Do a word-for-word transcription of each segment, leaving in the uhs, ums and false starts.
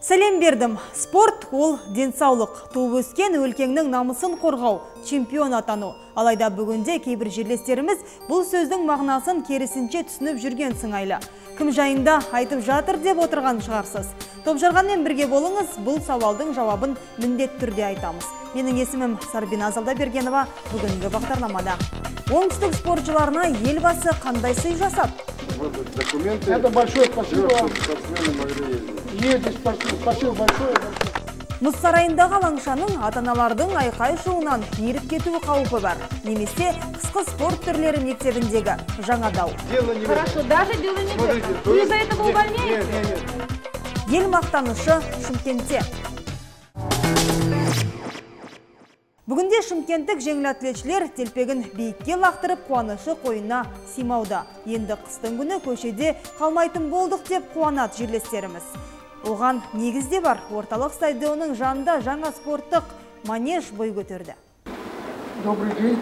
Сәлем бердім. Спорт ол денсаулық. Туып өскен өлкеңнің намысын қорғау, чемпион атану. Алайда бүгінде кейбір жерлестеріміз бұл сөздің мағынасын керісінше түсініп жүрген сыңайлы. Кім жайында айтып жатыр деп отырған шығарсыз. Топжарғанмен бірге болыңыз, бұл сауалдың жауабын міндет түрде айтамыз. Менің есімім Сарбина Залдабергенова. Бүгінгі бағдарламада оңтүстік спортшыларына елбасы қандай сый жасады? Документы. Это большое спасибо вам. Спортсмены могли ездить. Едете, спасибо большое. Мұз сарайындағы алаңшаның ата-аналардың айқай-шуынан еріп кетуі қаупі бар. Немесе қысқы спорт түрлері мектебіндегі жаңа дау. Хорошо, даже дело не в этом. Вы из-за этого увольняете? Нет, нет, нет. Ел мақтанышы Шымкентте. Бүгінде шымкенттік жеңіл атлетшілер телпегін биікке лақтырып қуанышы қойына симауда. Енді қыстың күні көшеде қалмайтын болдық деп қуанат жерлестеріміз. Оған негізде бар. Орталық стадионның жанында жаңа спорттық манеж бой көтерді. Добрый день.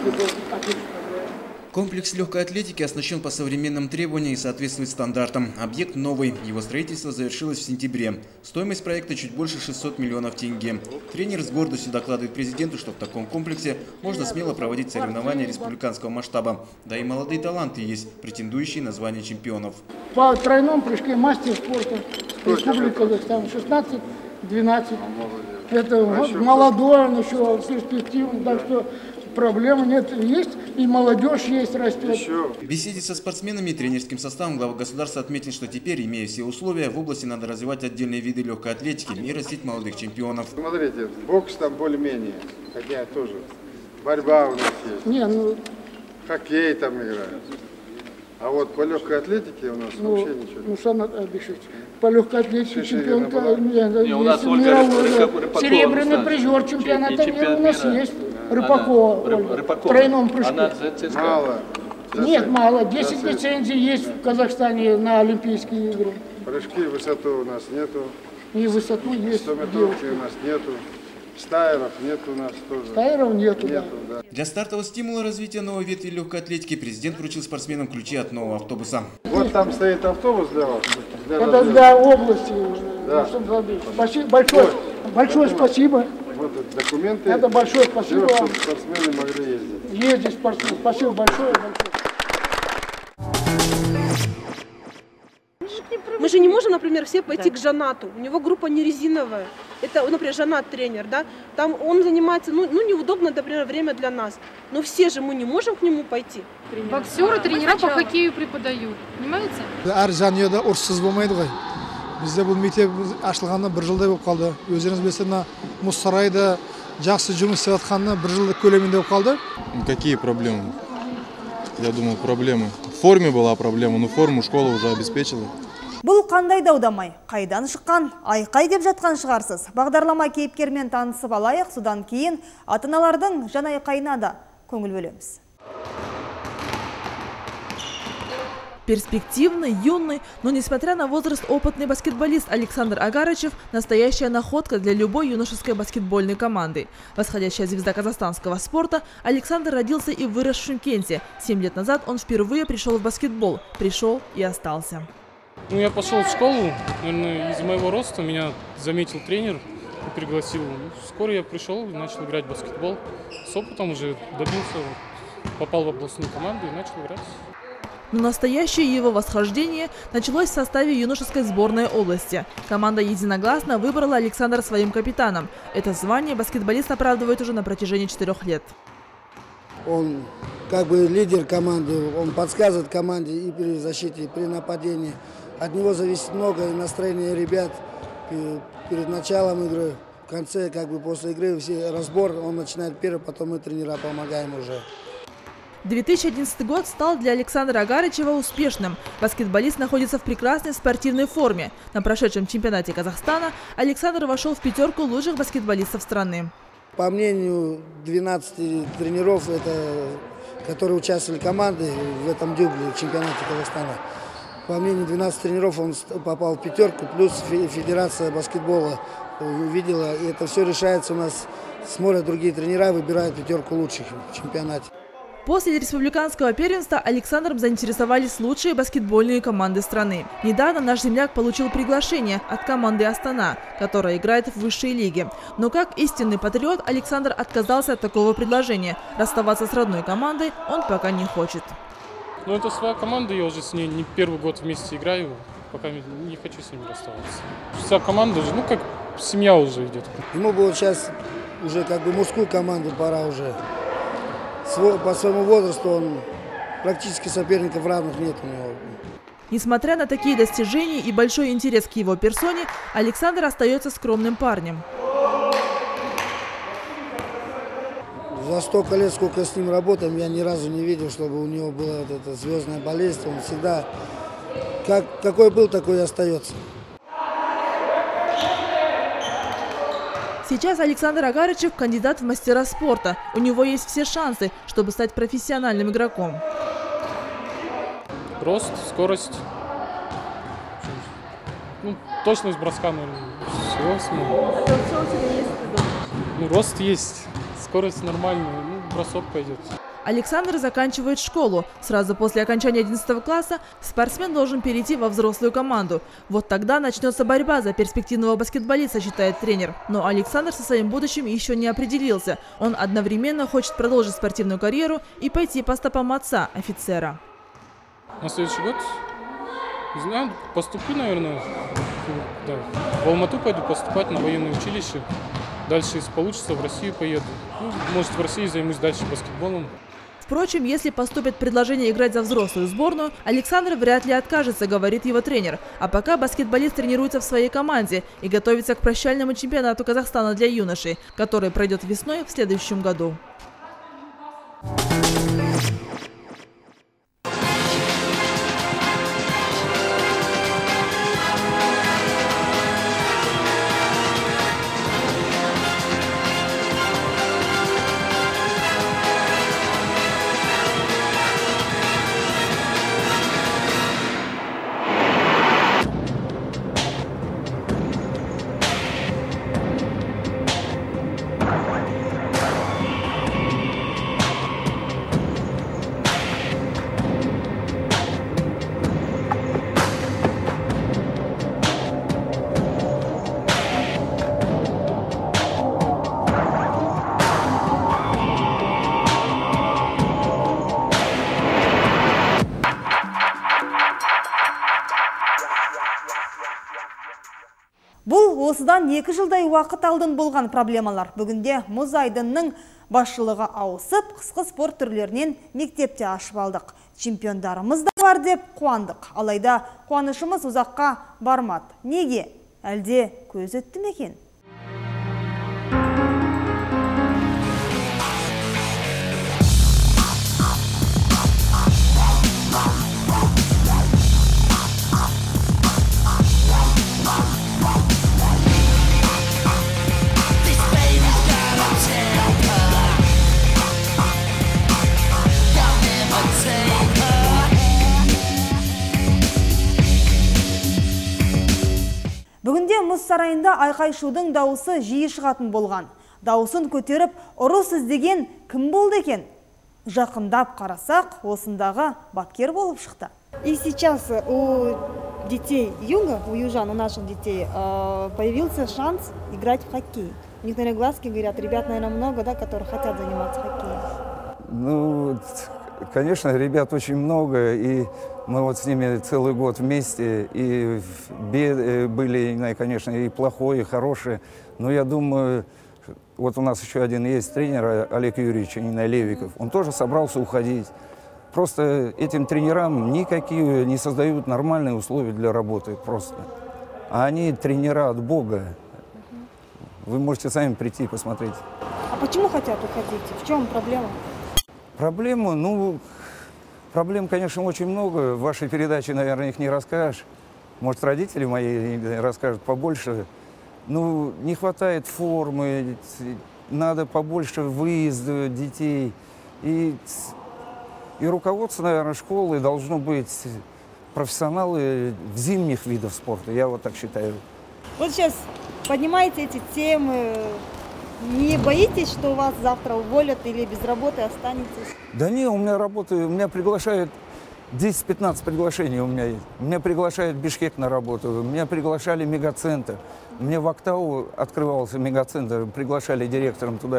Комплекс легкой атлетики оснащен по современным требованиям и соответствует стандартам. Объект новый. Его строительство завершилось в сентябре. Стоимость проекта чуть больше шестисот миллионов тенге. Тренер с гордостью докладывает президенту, что в таком комплексе можно смело проводить соревнования республиканского масштаба. Да и молодые таланты есть, претендующие на звание чемпионов. По тройном прыжке мастер спорта Республики Казахстан шестнадцать двенадцать. Это молодой, он еще перспективный, так что проблем нет, есть, и молодежь есть, растет. В беседе со спортсменами и тренерским составом глава государства отметил, что теперь, имея все условия, в области надо развивать отдельные виды легкой атлетики и растить молодых чемпионов. Смотрите, бокс там более-менее, хотя тоже. Борьба у нас есть. Не, ну, Хоккей там играют. А вот по легкой атлетике у нас ну, вообще ничего ну нет. сам обещать. По легкой атлетике Шишигина чемпионка, была? не, Не, у нас есть Ольга мировой, Рыпакова серебряный у нас призер чемпионата чемпион мира у нас мира. есть. Она- Рыпакова, Ры- Ольга, Рыпакова. в тройном прыжке. Она ЦСКА. Мало. Нет, За- мало. десять за- лицензий есть в Казахстане на Олимпийские игры. Прыжки в высоту у нас нету. И высоту есть. сто метровки девушки. у нас нету. Стайеров нет у нас тоже. Тайров нету, да. Нету, да. Для стартового стимула развития новой ветви легкой атлетики президент вручил спортсменам ключи от нового автобуса. Вот там стоит автобус для вас. Для Это разъезда. для области. Да. Александр Владимирович. Спасибо, большое, большое спасибо. Вот эти документы. Это большое спасибо Все, вам. чтобы спортсмены могли ездить. Едете, спасибо, спасибо большое. большое. Мы же не можем, например, все пойти к Жанату. У него группа не резиновая. Это, например, Жанат тренер, да? Там он занимается, ну, ну неудобно, например, время для нас. Но все же мы не можем к нему пойти. Боксеры, тренера по хоккею преподают. Понимаете? Әр жанұяда ұрыссыз болмайды ғой. Бізде бұл мектеп ашылғанына бір жылдай болып қалды. Өздеріңіз білесіздер, мына мұз сарайда жақсы жұмыс істеп жатқанына бір жылдық көлемінде болып қалды. Какие проблемы? Я думал, проблемы. В форме была проблема, но форму школа уже обеспечила. Бұл қандай даудамай? Қайдан шыққан? Айқай деп жатқан шығарсыз. Бағдарлама кейіпкермен танысып алайық, содан кейін ата-аналардың жан айқайына да көңіл бөлеміз. Перспективный, юный, но несмотря на возраст опытный баскетболист Александр Агарычев – настоящая находка для любой юношеской баскетбольной команды. Восходящая звезда казахстанского спорта, Александр родился и вырос в Шымкенте. Семь лет назад он впервые пришел в баскетбол. Пришел и остался. Ну, я пошел в школу, наверное, из-за моего роста меня заметил тренер и пригласил. Скоро я пришел и начал играть в баскетбол. С опытом уже добился, попал в областную команду и начал играть. Но настоящее его восхождение началось в составе юношеской сборной области. Команда единогласно выбрала Александра своим капитаном. Это звание баскетболист оправдывает уже на протяжении четырех лет. Он как бы лидер команды, он подсказывает команде и при защите, и при нападении. От него зависит много и настроение ребят перед началом игры. В конце, как бы после игры, все разбор, он начинает первый, потом мы тренера помогаем уже. две тысячи одиннадцатый год стал для Александра Агарычева успешным. Баскетболист находится в прекрасной спортивной форме. На прошедшем чемпионате Казахстана Александр вошел в пятерку лучших баскетболистов страны. По мнению двенадцати тренеров, это, которые участвовали команды в этом дюбле чемпионате Казахстана, по мнению двенадцати тренеров он попал в пятерку, плюс Федерация баскетбола увидела. И это все решается у нас, смотрят другие тренера, выбирают пятерку лучших в чемпионате. После республиканского первенства Александром заинтересовались лучшие баскетбольные команды страны. Недавно наш земляк получил приглашение от команды «Астана», которая играет в высшей лиге. Но как истинный патриот Александр отказался от такого предложения. Расставаться с родной командой он пока не хочет. Ну, это своя команда, я уже с ней не первый год вместе играю, пока не хочу с ними расставаться. Вся команда, ну как семья уже идет. Ему было сейчас уже как бы мужскую команду пора уже. По своему возрасту он практически соперников равных нет у него. Несмотря на такие достижения и большой интерес к его персоне, Александр остается скромным парнем. За столько лет, сколько с ним работаем, я ни разу не видел, чтобы у него была вот эта звездная болезнь. Он всегда, как, какой был, такой и остается. Сейчас Александр Агарычев – кандидат в мастера спорта. У него есть все шансы, чтобы стать профессиональным игроком. Рост, скорость, ну, точность броска, наверное, всего смогу. Это все у тебя есть? Ну, рост есть, скорость нормальная, ну, бросок пойдет. Александр заканчивает школу. Сразу после окончания одиннадцатого класса спортсмен должен перейти во взрослую команду. Вот тогда начнется борьба за перспективного баскетболиста, считает тренер. Но Александр со своим будущим еще не определился. Он одновременно хочет продолжить спортивную карьеру и пойти по стопам отца, офицера. На следующий год, не знаю, поступлю, наверное, да, в Алмату пойду поступать на военное училище. Дальше, если получится, в Россию поеду. Ну, может, в России займусь дальше баскетболом. Впрочем, если поступит предложение играть за взрослую сборную, Александр вряд ли откажется, говорит его тренер. А пока баскетболист тренируется в своей команде и готовится к прощальному чемпионату Казахстана для юношей, который пройдет весной в следующем году. Бұл осыдан екі жылдай уақыт алдын болған проблемалар. Бүгінде мұз айдынның басшылығы ауысып, қысқы спорт түрлерінен мектепте ашып алдық. Чемпиондарымыз да бар деп қуандық. Алайда қуанышымыз ұзаққа бармады. Неге? Әлде көз өтті ме екен? Бүгінде мұз сарайында айқай-шудың дауысы жиі шығатын болған. Дауысын көтеріп, ұрыс іздеген кім болды екен? Жақындап қарасақ, осындағы бапкер болып шықты. И сейчас у детей юга, у южан, у наших детей, появился шанс играть в хоккей. У них, наверное, глазки говорят, ребят, наверное, много, да, которые хотят заниматься хоккеем. Ну, конечно, ребят очень много, и мы вот с ними целый год вместе, и были, конечно, и плохое, и хорошее. Но я думаю, вот у нас еще один есть тренер, Олег Юрьевич Левиков, он тоже собрался уходить. Просто этим тренерам никакие не создают нормальные условия для работы, просто. А они тренера от Бога. Вы можете сами прийти и посмотреть. А почему хотят уходить? В чем проблема? Проблема, ну... Проблем, конечно, очень много. В вашей передаче, наверное, их не расскажешь. Может, родители мои расскажут побольше. Ну, не хватает формы, надо побольше выезда детей. И, и руководство, наверное, школы должно быть профессионалы в зимних видах спорта. Я вот так считаю. Вот сейчас поднимаете эти темы, Не боитесь, что вас завтра уволят или без работы останетесь? Да не, у меня работа, у меня приглашают, десять-пятнадцать приглашений у меня есть. Меня приглашают в Бишкек на работу, меня приглашали в мегацентр. Мне в Актау открывался мегацентр, приглашали директором туда.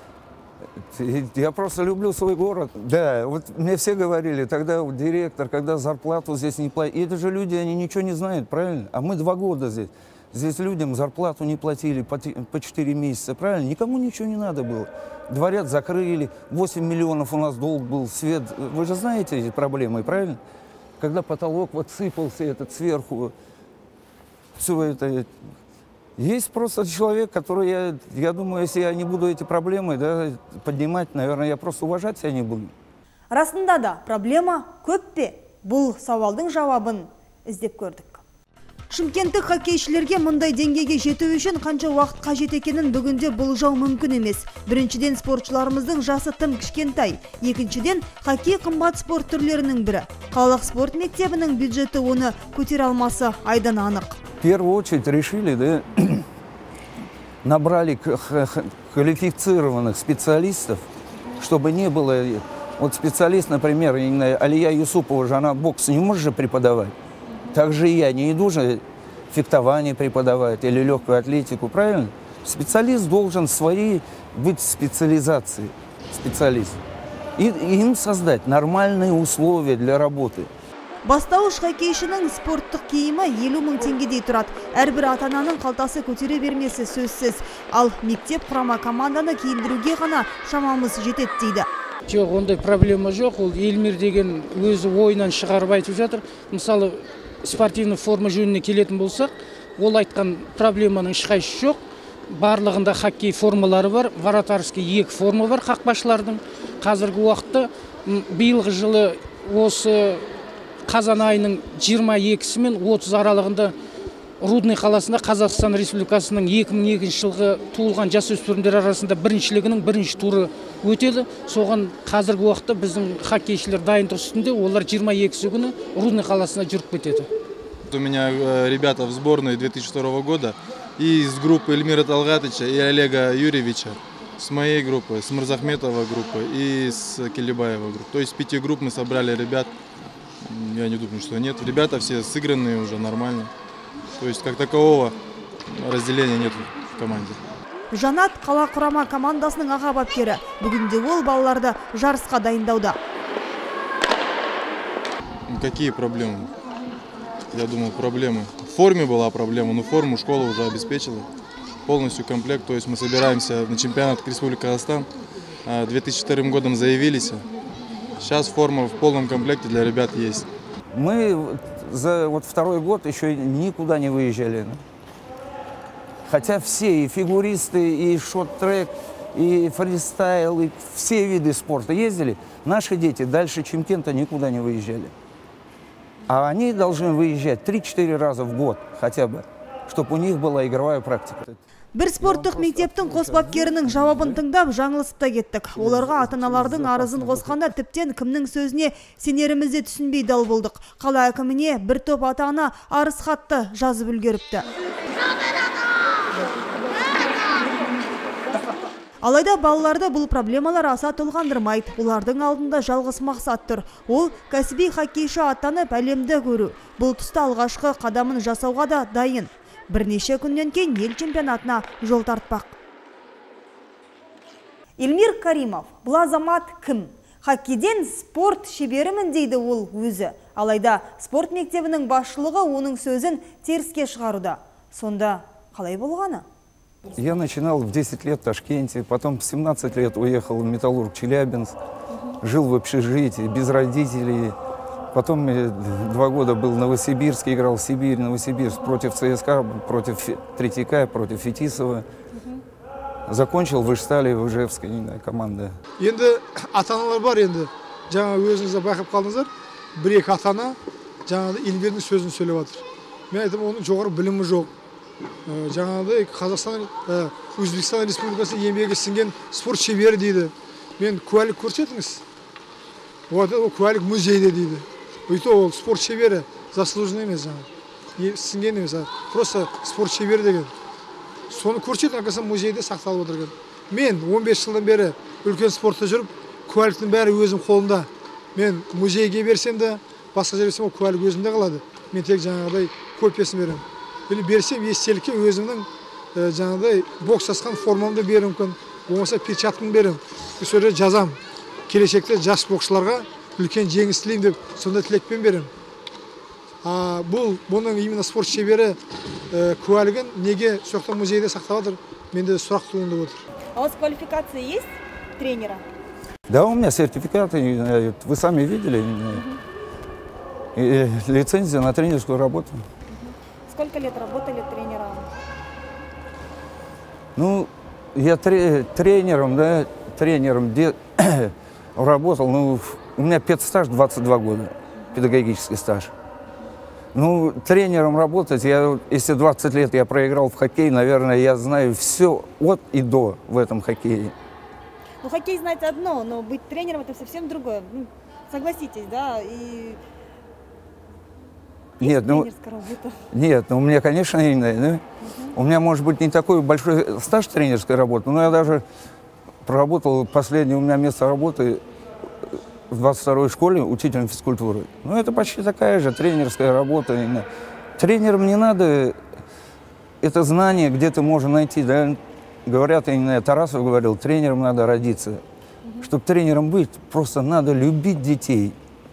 Я просто люблю свой город. Да, вот мне все говорили, тогда директор, когда зарплату здесь не платят. И это же люди, они ничего не знают, правильно? А мы два года здесь. Здесь людям зарплату не платили по четыре месяца, правильно? Никому ничего не надо было. Дворец закрыли, восемь миллионов у нас долг был, свет. Вы же знаете эти проблемы, правильно? Когда потолок вот сыпался этот сверху, все это... Есть просто человек, который, я, я думаю, если я не буду эти проблемы да, поднимать, наверное, я просто уважать себя не буду. Расында да, проблема көп пе? Бұл сауалдың жауабын іздеп көрдік. Шымкенттік хоккейшілерге мұндай деңгейге жету үшін қанша уақыт қажет екенін бүгінде болжау мүмкін емес. Біріншіден, спортшыларымыздың жасы тым кішкентай. Екіншіден, хоккей қымбат спорт түрлерінің бірі. Қалалық спорт мектебінің бюджеті оны көтере алмасы айдан анық. В первую очередь решили, да, набрали квалифицированных специалистов, чтобы не было... Вот специалист, например, Алия Юсупова же, она бокс не может же преподавать. Также и я не иду же фехтование преподавать или легкую атлетику, правильно? Специалист должен свои быть специализацией, специалист. И им создать нормальные условия для работы. Бастауыш хоккейшінің спорттық киімі елу мың теңгедей тұрады. Әрбір ата-ананың қалтасы көтере бермесі сөзсіз. Ал мектеп құрама команданы киіндіруге ғана шамамыз жетеді дейді. Жоқ, ондай проблема жоқ. Ол Эльмир деген өзі ойынан шығарып айтып жатыр. Мысалы, спортивный форма жөніне келетін болсақ, ол айтқан проблеманың ешқайсысы жоқ. Барлығында хоккей формалары бар. Вратарский екі форма бар қақпашылардың. Қазіргі уақытта биылғы жылы осы қазан айының жиырма екісі мен отыз аралығында Рудный қаласында Қазақстан Республикасының екі мың екінші жылғы туылған жасөспірімдер арасында біріншілігінің бірінші туры өтеді. Соған қазіргі уақытта біздің хоккейшілер дайындық үстінде, олар жиырма екісі күні Рудный қаласына жүріп кетеді. У меня ребята в сборной две тысячи второго года и из группы Эльмира Талгатыча и Олега Юрьевича, с моей группы, с Мырзахметова группы и с Келебаева группы. То есть пяти групп мы собрали ребят. Я не думаю, что нет. Ребята все сыгранные уже нормально. То есть как такового разделения нет в команде. Жанат қала құрама командасының аға бапкері. Бүгінде ол балаларды жарысқа дайындауда. Какие проблемы? Я думал, проблемы. В форме была проблема, но форму школа уже обеспечила. Полностью комплект. То есть мы собираемся на чемпионат Республики Казахстан. две тысячи вторым годом заявились. Сейчас форма в полном комплекте для ребят есть. Мы за вот второй год еще никуда не выезжали. Хотя все, и фигуристы, и шорт-трек, и фристайл, и все виды спорта ездили. Наши дети дальше Чимкента никуда не выезжали. А они должны выезжать три-четыре раза в год хотя бы, чтобы у них была игровая практика. Бір спорттық мектептің қос бапкерінің жауабын тыңдап жаңылысып та кеттік. Оларға ата-аналардың арызын қосқанда тіптен кімнің сөзіне сенерімізде түсінбей дал болдық. Қала әкіміне бір топ ата-ана арыз хатты жазып үлгеріпті. Алайда балаларды бұл проблемалар аса толғандырмайды. Олардың алдында жалғыз мақсат тұр. Ол кәсіби хоккейші атанып әлемді көру. Бұл тұста алғашқы қадамын жасауға да дайын. Бірнеше күннен кейін ел чемпионатына жол тартпақ. Эльмир Каримов, бұл азамат кім? Хоккейден спорт шеберімін дейді ол өзі. Алайда спорт мектебінің басшылығы оның сөзін теріске шығаруда. Сонда қалай болғаны? Я начинал в десять лет в Ташкенте, потом в семнадцать лет уехал в Металлург Челябинск, жил в общежитии, без родителей. Потом два года был в Новосибирске, играл в Сибирь, Новосибирск против ЦСКА, против Третьяка, против Фетисова. Закончил в Ижстале, в Ижевской команде. Енді ата-аналар бар енді. Жаңа өзіңізді байқап қалдыңыздар. Бір-екі ата-ана жаңағы Эльмирдің сөзін сөйлеп жатыр. Мен айтам, оның жоғары білімі жоқ. Жаңағыдай Қазақстан, Өзбекстан Республикасы еңбегі сіңген спорт шебері дейді. Мен куәлік көрсетіңіз. Ол куәлік музейде дейді. Өйті ол спорт шебері, заслуженный емес жаңа. Сіңген емес, просто спорт шебері деген. соны көрсететін арқасында музейде сақталып отыр екен. Мен он бес жылдан бері үлкен спортта жүріп, куәліктің бәрі өзім қолымда. Мен музейге берсем де, басқа жерге берсем, куәлік өзімде қалады. Мен тек жаңағыдай копиясын беремін. Или берсем естелікке өзімнің жаңағыдай бокстасқан формамды берем мүмкін, болмаса печатканы берем. Сол жерде жазам. Келешекте жас боксшыларға үлкен жеңіс тілеймін деп, сонда тілекпен берем. А бұл бұның именно спорт шебері куәлігін неге соқта музейде сақтап отыр? Менде сұрақ туындап отыр. А у вас квалификация есть тренера? Да, у меня сертификаты, вы сами видели, и лицензия на тренерскую работу. Сколько лет работали тренером? Ну, я тренером, да, тренером работал, ну, у меня педстаж двадцать два года, педагогический стаж. Ну, тренером работать, я, если двадцать лет я проиграл в хоккей, наверное, я знаю все от и до в этом хоккее. Ну, хоккей, знаете, одно, но быть тренером это совсем другое. Ну, согласитесь, да? И... Нет, ну, нет, ну, у меня, конечно, ну, у меня, может быть, не такой большой стаж тренерской работы, но я даже проработал последнее у меня место работы в двадцать второй школе учителем физкультуры. Ну, это почти такая же тренерская работа. Тренерам не надо это знание где-то можно найти, да? Говорят, я Тарасов говорил, тренерам надо родиться. Mm-hmm. Чтобы тренером быть, просто надо любить детей.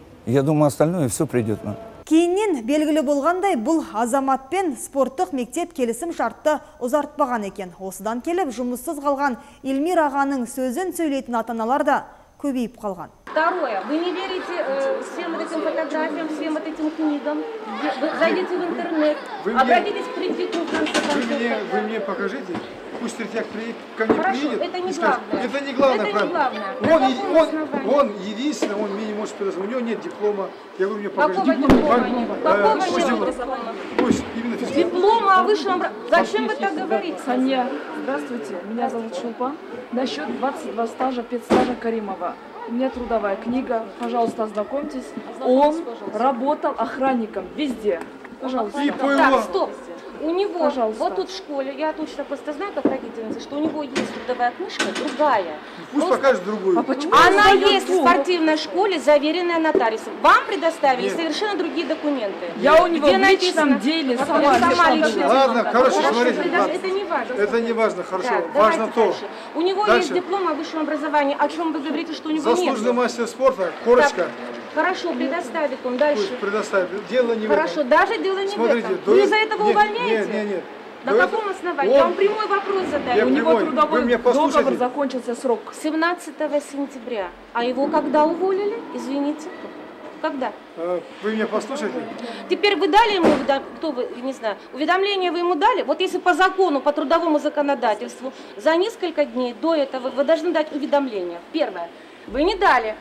Я думаю, остальное все придет нам. Кейіннен белгілі болғандай, бұл азаматпен спорттық мектеп келісім шартты ұзартпаған екен. Осыдан келіп, жұмыссыз қалған Эльмир ағаның сөзін сөйлейтін ата-аналар да көбейіп қалған. Второе. Вы не верите э, всем вот этим фотографиям, всем вот этим книгам. Вы зайдите в интернет, вы обратитесь мне, к Третьяку в конце концов. Вы мне, вы мне покажите, пусть Третьяк ко мне Хорошо, приедет. это не скажет, главное. Это не главное, это правда. Не главное. Он, он, он, он единственный, он мне не может предоставить. У него нет диплома. Я говорю, мне покажите. Какого диплома? диплома? Какого э, пусть, диплома? Пусть именно физкультура. Диплома о высшем... Зачем вы так говорите? Саня, здравствуйте, меня зовут Шулпан. Насчет двадцать два стажа, педстажа Каримова. У меня трудовая книга, пожалуйста, ознакомьтесь. Он работал охранником везде. Пожалуйста. Так, стоп. У него, пожалуйста. Вот тут в школе, я точно просто знаю, как родительница, что у него есть трудовая книжка другая. Пусть вот покажет другую. А почему? Она есть в спортивной школе, заверенная нотариусом. Вам предоставили Нет. совершенно другие документы. Я у него Где в личном деле сама, сама лично. Ладно, хорошо, хорошо смотрите. Ладно. Это не важно. Это не важно, хорошо. Так, важно то. Дальше. У него дальше. есть диплом о высшем образовании. О чем вы говорите, что у него Заслуженный нет? Заслуженный мастер спорта, корочка. Так. Хорошо, предоставит он дальше. Пусть предоставит. Дело не Хорошо, в этом. даже дело не Смотрите, в этом. до... Вы из-за этого нет, увольняете? Нет, нет, нет. На каком основании? Он... Я вам прямой вопрос задаю. У него трудовой договор закончился срок. семнадцатого сентября. А его когда уволили? Извините. Когда? Вы меня послушайте. Теперь вы дали ему, кто вы, не знаю, уведомление вы ему дали? Вот если по закону, по трудовому законодательству, за несколько дней до этого вы должны дать уведомление. Первое. Вы не дали.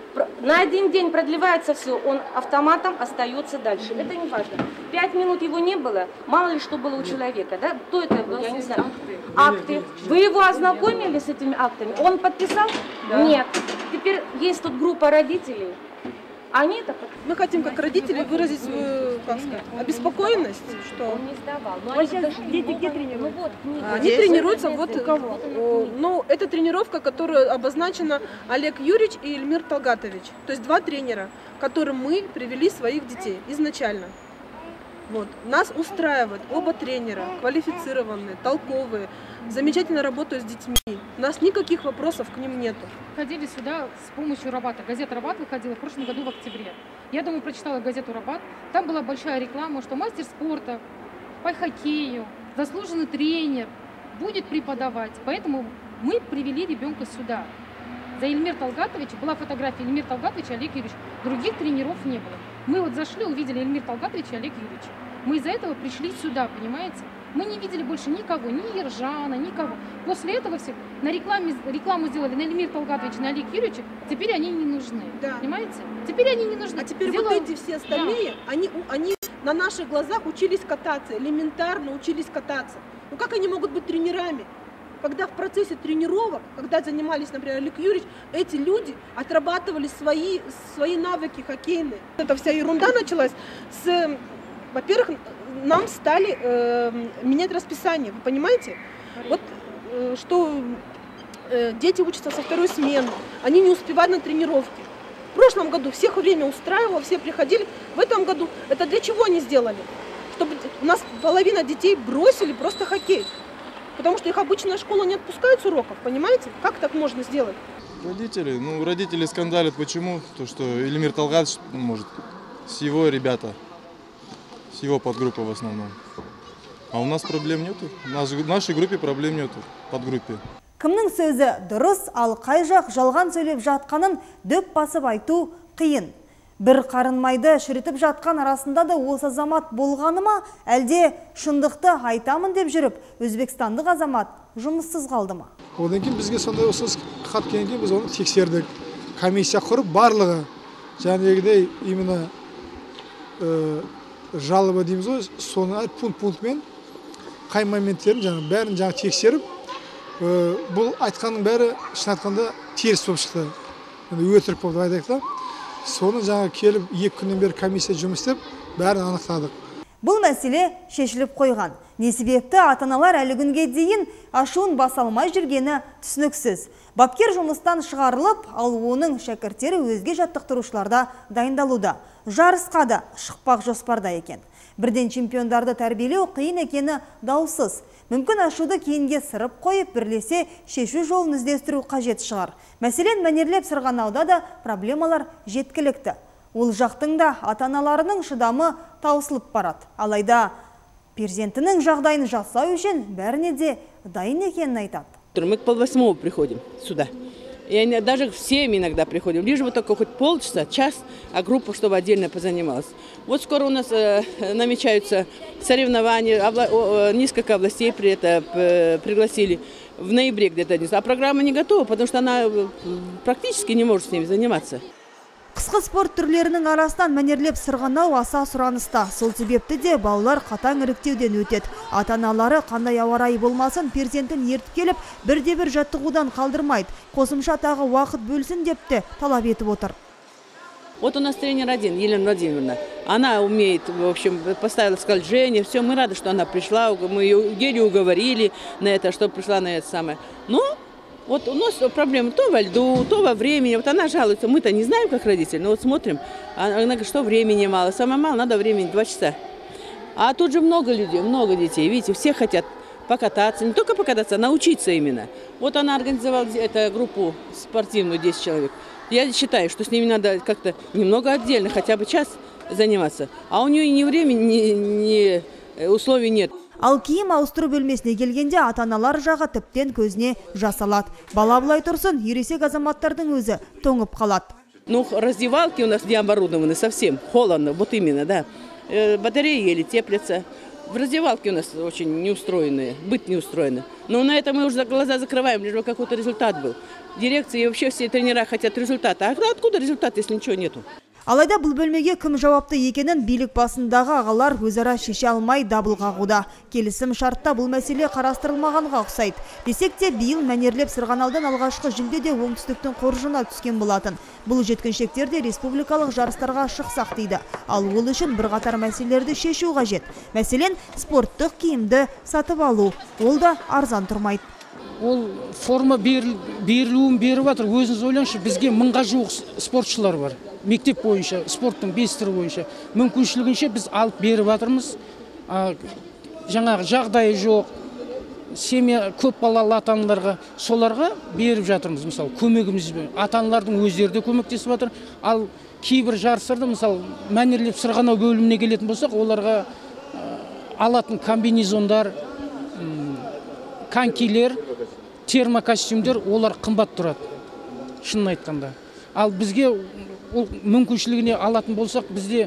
На один день продлевается все, он автоматом остается дальше. Это не важно. Пять минут его не было, мало ли что было у человека, да? Кто это был, я не знаю. Акты. Вы его ознакомили с этими актами? Он подписал? Да. Нет. Теперь есть тут группа родителей. Они это... Мы хотим, как родители, выразить свою, как сказать, обеспокоенность, что... Он не сдавал. Но они сейчас дети где тренируются? Ну, вот, они здесь тренируются вот у кого? Ну, это тренировка, которая обозначена Олег Юрьевич и Эльмир Талгатович. То есть два тренера, которым мы привели своих детей изначально. Вот. Нас устраивают оба тренера, квалифицированные, толковые, замечательно работают с детьми. У нас никаких вопросов к ним нету. Ходили сюда с помощью Рабата. Газета «Рабат» выходила в прошлом году в октябре. Я думаю, прочитала газету «Рабат». Там была большая реклама, что мастер спорта по хоккею, заслуженный тренер будет преподавать. Поэтому мы привели ребенка сюда. За Эльмир Талгатович была фотография Эльмир Талгатович и Олег Юрьевич. Других тренеров не было. Мы вот зашли, увидели Эльмир Талгатович и Олег Юрьевич. Мы из-за этого пришли сюда, понимаете? Мы не видели больше никого, ни Ержана, никого. После этого все на рекламе, рекламу сделали на Эльмир Талгатович, на Олег Юрьевич. Теперь они не нужны, да. Понимаете? Теперь они не нужны. А теперь Дело... вот эти все остальные, да. они, они на наших глазах учились кататься, элементарно учились кататься. Ну как они могут быть тренерами? Когда в процессе тренировок, когда занимались, например, Олег Юрьевич, эти люди отрабатывали свои, свои навыки хоккейные. Эта вся ерунда началась с, во-первых, нам стали э, менять расписание, вы понимаете? Вот э, что э, дети учатся со второй смены, они не успевают на тренировки. В прошлом году всех время устраивало, все приходили. В этом году это для чего они сделали? Чтобы у нас половина детей бросили просто хоккей. Потому что их обычная школа не отпускает с уроков, понимаете? Как так можно сделать? Родители, ну родители скандалят, почему? То, что Эльмир Талгатович, может, с его ребята, с его подгруппой в основном. А у нас проблем нету, в нашей группе проблем нету, подгруппе. Кімнің сөзі дұрыс, ал қай жақ жалған сөйлеп жатқанын дөп басып айту қиын. Бір қарынмайды шірітіп жатқан арасында да осы азамат болғаны ма, әлде шындықты айтамын деп жүріп, өзбекстандық азамат жұмыссыз қалды ма? Одан кейін бізге сондай ұсыныс хат келген кейін біз оны тексердік. Комиссия құрып барлығы, жаңағыдай именно жалоба дейміз ғой, соны пункт-пунктмен қай моменттерін жаңа бәрін жаңа тексеріп, бұл айтқанның бәрі шын айтқанда теріс болып шықты. Өтірік болды айтайық та. Соны жаңа келіп екі күннен бері комиссия жұмыс істеп, бәрін анықтадық. Бұл мәселе шешіліп қойған. Не себепті ата-аналар әлі күнге дейін ашуын баса алмай жүргені түсініксіз. Бапкер жұмыстан шығарылып, ал оның шәкірттері өзге жаттықтырушыларда дайындалуда. Жарысқа да шықпақ жоспарда екен. Бірден чемпиондарды тәрбиелеу қиын екені даусыз. Мүмкін ашуды кейінге сырып қойып, бірлесе шешу жолын іздестіру қажет шығар. Мәселен, мәнерлеп сырғанауда да проблемалар жеткілікті. Ол жақтың да ата-аналарының шыдамы таусылып барады. Алайда перзентінің жағдайын жасау үшін бәріне де дайын екенін айтады. Мы к полвосьмого приходим сюда. И они, даже всем иногда приходим, лишь бы только хоть полчаса, час, а группа, чтобы отдельно позанималась. Вот скоро у нас э, намечаются соревнования, обла э, несколько областей при это, э, пригласили в ноябре где-то. А программа не готова, потому что она э, практически не может с ними заниматься. Қысқы спорт түрлерінің арасынан мәнерлеп сырғанау аса сұраныста. Сол себепті де балалар қатаң іріктеуден өтеді. Ата-аналары қандай ауа райы болмасын перзентін ертіп келіп, бірде-бір жаттығудан қалдырмайды. Қосымша тағы уақыт бөлсін деп те талап етіп отыр. Вот у нас тренер один, Елена Владимировна. Она умеет, в общем, поставила скольжение. Все, мы рады, что она пришла. Мы ее еле уговорили на это, что пришла на это самое. Ну, вот у нас проблемы то во льду, то во времени. Вот она жалуется, мы-то не знаем, как родители, но вот смотрим. Она говорит, что времени мало. Самое мало, надо времени два часа. А тут же много людей, много детей. Видите, все хотят покататься. Не только покататься, а научиться именно. Вот она организовала эту группу спортивную, десять человек. Я считаю, что с ними надо как-то немного отдельно, хотя бы час заниматься. А у нее ни времени, ни, ни условий нет. Ал киім ауыстыру бөлмесіне келгенде ата-аналар жағы тіптен көзіне жас алады. Бала былай тұрсын, ересек азаматтардың өзі тоңып қалады. Ну, раздевалки у нас не оборудованы совсем, холодно, вот именно, да. Батареи еле теплятся. В раздевалке у нас очень неустроенные, быть не устроены. Но на это мы уже глаза закрываем, лишь бы какой-то результат был. Дирекция и вообще все тренера хотят результата. А откуда результат, если ничего нету? Алайда бұл бөлмеге кім жауапты екенін билік басындағы ағалар өзара шеше алмай дабыл қағуда. Келісім шартта бұл мәселе қарастырылмағанға ұқсайды. Десек те биыл мәнерлеп сырғанаудан алғашқы жүлде оңтүстіктің қоржына түскен болатын. Бұл жеткіншектер де республикалық жарыстарға шықсақ дейді. Ал ол үшін бірқатар мәселелерді шешу қажет. Мәселен, спорттық киімді сатып алу. Ол да арзан тұрмайды. Ол форма берілуін беріп жатыр. Өзіңіз ойлаңызшы, бізге мыңға жуық спортшылар бар. Мектеп бойынша, спорттың бес түрі бойынша. Мүмкіншілігінше біз алып беріп жатырмыз. Жаңағы жағдайы жоқ, семья көп балалы ата-аналарға, соларға беріп жатырмыз. Мысалы, көмегімізбен ата-аналардың өздері де көмектесіп жатыр. Ал кейбір жарыстарда, мысалы, мәнерлеп сырғанау бөліміне келетін болсақ, оларға алатын комбинезондар, конькилер, термокостюмдер, олар қымбат тұрады, шынын айтқанда. Ал бізге ол мүмкіншілігіне алатын болсақ, бізде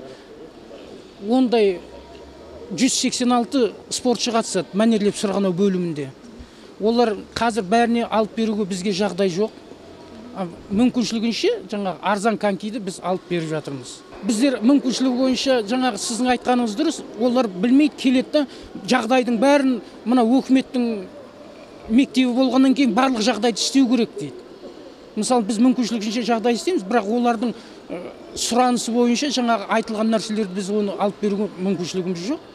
ондай жүз сексен алты спортшы қатысады мәнерлеп сырғанау бөлімінде. Олар қазір бәріне алып беруге бізге жағдай жоқ. Мүмкіншілігінше жаңағы арзан конькиді біз алып беріп жатырмыз. Біздер мүмкіншілігі бойынша жаңағы сіздің айтқаныңыз дұрыс, олар білмейді, келеді, жағдайдың бәрін мына өкіметтің мектебі болғаннан кейін барлық жағдайды істеу керек дейді. Мысалы, біз мүмкіншілігінше жағдай істейміз, бірақ олардың сұранысы бойынша жаңағы айтылған нәрселерді біз оны алып беруге мүмкіншілігіміз жоқ.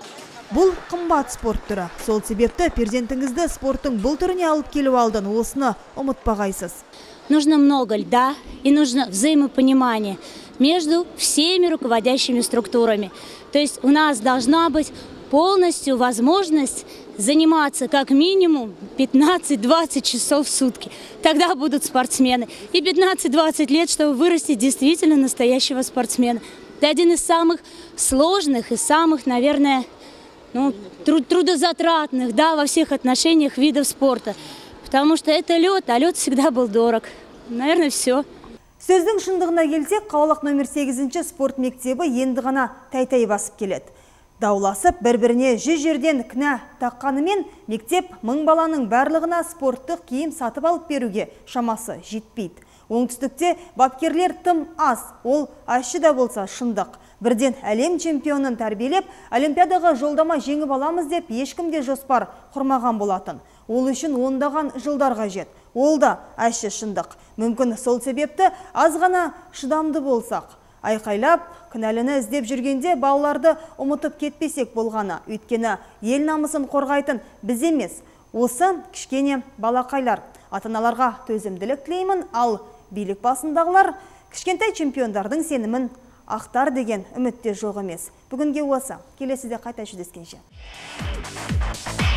Бұл қымбат спорт түрі. Сол себепті перзентіңізді спорттың бұл түріне алып келіп алдын, осыны ұмытпағайсыз. Нужно много льда и нужно взаимопонимание между всеми руководящими структурами. То есть у нас должна быть полностью возможность заниматься как минимум пятнадцать-двадцать часов в сутки. Тогда будут спортсмены. И пятнадцать-двадцать лет, чтобы вырастить действительно настоящего спортсмена. Это один из самых сложных и самых, наверное, ну, труд трудозатратных, да, во всех отношениях видов спорта. Потому что это лед, а лед всегда был дорог. Наверное, все. Сөздің шындығына келсек, қалалық номер сегізінші спорт мектебі енді ғана тәй-тәй басып келеді. Дауласып, бір-біріне жүз жерден кінә таққанымен, мектеп мың баланың барлығына спорттық киім сатып алып беруге шамасы жетпейді. Оңтүстікте бапкерлер тым аз, ол ащы да болса шындық. Бірден әлем чемпионын тәрбиелеп, олимпиадаға жолдама жеңіп аламыз деп ешкімде жоспар құрмаған болатын. Ол үшін ондаған жылдар қажет. Ол да ащы шындық. Мүмкін сол себепті аз ғана шыдамды болсақ. Айқайлап, кінәліні іздеп жүргенде балаларды ұмытып кетпесек болғаны. Өйткені ел намысын қорғайтын біз емес. Осы кішкене балақайлар. Ата-аналарға төзімділік тілеймін, ал билік басындағылар кішкентай чемпиондардың сенімін ақтар деген үмітте жоқ емес. Бүгінге осы. Келесіде қайта жүздескенше.